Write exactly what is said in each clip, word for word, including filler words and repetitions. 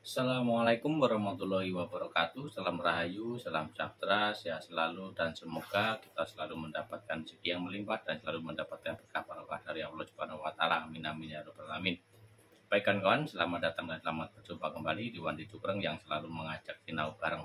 Assalamualaikum warahmatullahi wabarakatuh. Salam rahayu, salam sejahtera, sehat selalu, dan semoga kita selalu mendapatkan rezeki yang melimpah dan selalu mendapatkan berkah barokah dari Allah Subhanahu wa taala. Amin amin ya rabbal alamin. Baik kawan, selamat datang dan selamat berjumpa kembali di Wandi Cukreng yang selalu mengajak sinau bareng.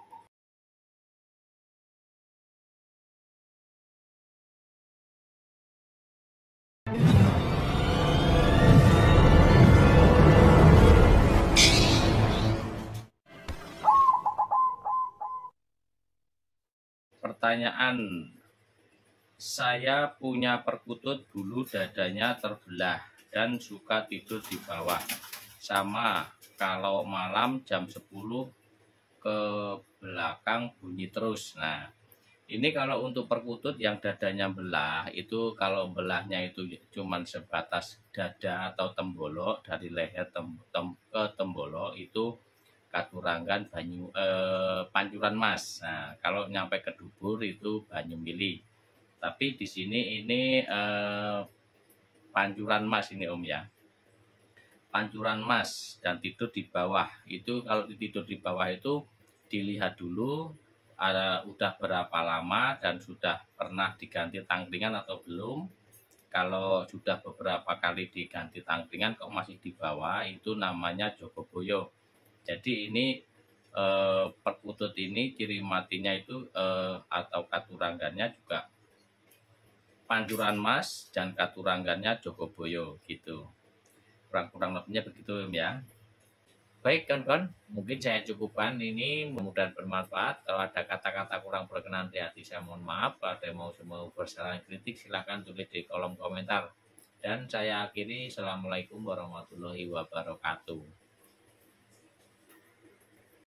Pertanyaan, saya punya perkutut bulu dadanya terbelah dan suka tidur di bawah. Sama kalau malam jam sepuluh ke belakang bunyi terus. Nah, ini kalau untuk perkutut yang dadanya belah, itu kalau belahnya itu cuman sebatas dada atau tembolok, dari leher tem, tem, ke tembolok itu katurangan banyu eh, pancuran mas. Nah, kalau nyampe ke dubur itu banyu mili. Tapi di sini ini eh, pancuran mas ini Om ya. Pancuran mas dan tidur di bawah. Itu kalau tidur di bawah itu dilihat dulu ada udah berapa lama dan sudah pernah diganti tangkringan atau belum. Kalau sudah beberapa kali diganti tangkringan kok masih di bawah, itu namanya jogoboyo. Jadi ini eh, perkutut ini ciri matinya itu eh, atau katuranggannya juga pancuran mas dan katuranggannya jogoboyo gitu. Kurang-kurang lebihnya begitu ya. Baik kawan-kawan, mungkin saya cukupkan ini, mudah-mudahan bermanfaat. Kalau ada kata-kata kurang berkenan di hati saya mohon maaf. Kalau ada yang mau semua bersaran kritik silahkan tulis di kolom komentar. Dan saya akhiri, Assalamualaikum warahmatullahi wabarakatuh.